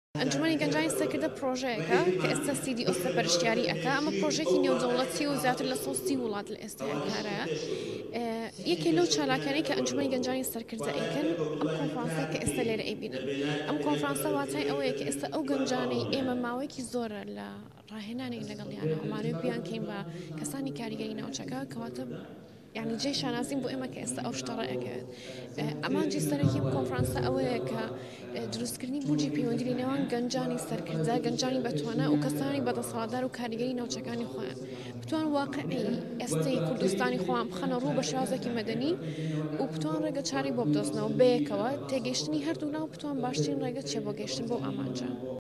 ئەنجومەنی گەنجانی سەرکردە پرۆژەیەکە کە ئێستا CDO سەپەرشتیاری ئەکا ئەمە پرۆژێکی نێودەوڵەتی و زیاتر لە 130 وڵات لە ئێستا کارەیە. یەکێ لەو چالاکانەی کە ئەنجومەنی گەنجانی سەرکردە ئەیکەن ئەم کۆنفرانسە کە ئێستا لێرە ئەیبینن. ئەم کۆنفرانسە واتای ئەوەیە کە ئێستا ئەو گەنجانەی ئێمە ماوەیەکی زۆرە لە ڕاهێنانێک لەگەڵیانە ئەمانەوێ بیان کەین بە کەسانی کاریگەری ناوچەکە کەواتە یعنی جێی شانازیم بۆ ئێمە کە ئێستا ئەو شتە ڕائەکەوێت. ئەمانجی سەرەکی کۆنفرانسە ئەوەیە کە دروستکردنی بورجی پەیوەندی نێوان گەنجانی سەرکردە، گەنجانی بەتوانە و کەسانی بەدەسەڵاتدار و کاریگەری ناوچەکانی خۆیان بتوان واقعی ئێستای کوردستانی خۆیان بخەنە ڕوو بە شێوازێکی مەدەنی و بتوان ڕێگە چاری بۆ بدۆزنەوە بەیەکەوە تێگەیشتنی هەردوو ناو بتوان باشترین ڕێگە چێ بۆ گەیشتن بۆ ئامانجە.